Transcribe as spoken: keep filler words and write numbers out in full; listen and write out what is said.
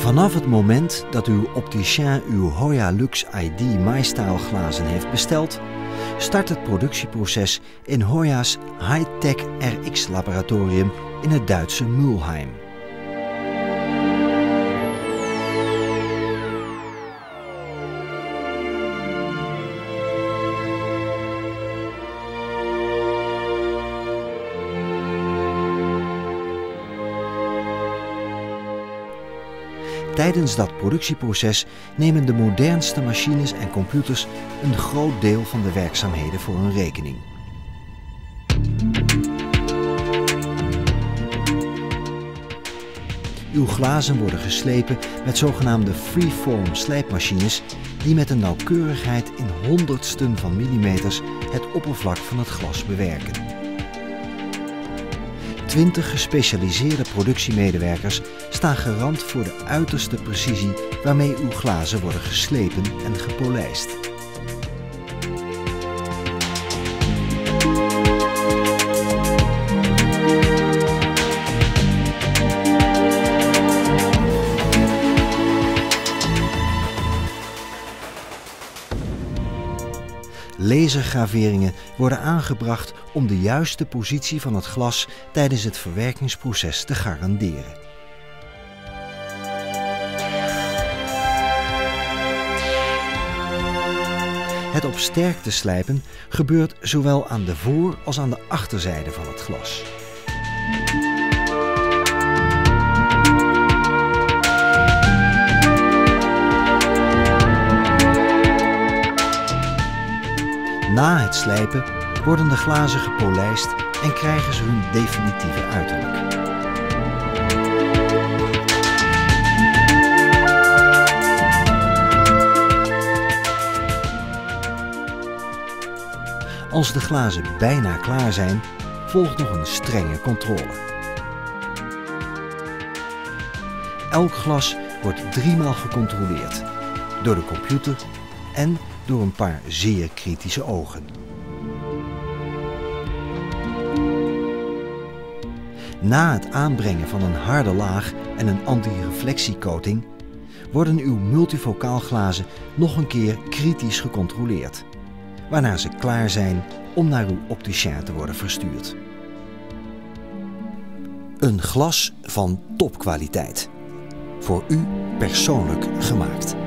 Vanaf het moment dat uw opticien uw Hoya Lux I D MyStyle glazen heeft besteld, start het productieproces in Hoya's High-Tech R X laboratorium in het Duitse Mülheim. Tijdens dat productieproces nemen de modernste machines en computers een groot deel van de werkzaamheden voor hun rekening. Uw glazen worden geslepen met zogenaamde freeform slijpmachines die met een nauwkeurigheid in honderdsten van millimeters het oppervlak van het glas bewerken. Twintig gespecialiseerde productiemedewerkers staan garant voor de uiterste precisie waarmee uw glazen worden geslepen en gepolijst. Lasergraveringen worden aangebracht om de juiste positie van het glas tijdens het verwerkingsproces te garanderen. Het op sterkte slijpen gebeurt zowel aan de voor- als aan de achterzijde van het glas. Na het slijpen worden de glazen gepolijst en krijgen ze hun definitieve uiterlijk. Als de glazen bijna klaar zijn, volgt nog een strenge controle. Elk glas wordt driemaal gecontroleerd, door de computer en door een paar zeer kritische ogen. Na het aanbrengen van een harde laag en een antireflectiecoating worden uw multifocaalglazen nog een keer kritisch gecontroleerd, waarna ze klaar zijn om naar uw opticien te worden verstuurd. Een glas van topkwaliteit. Voor u persoonlijk gemaakt.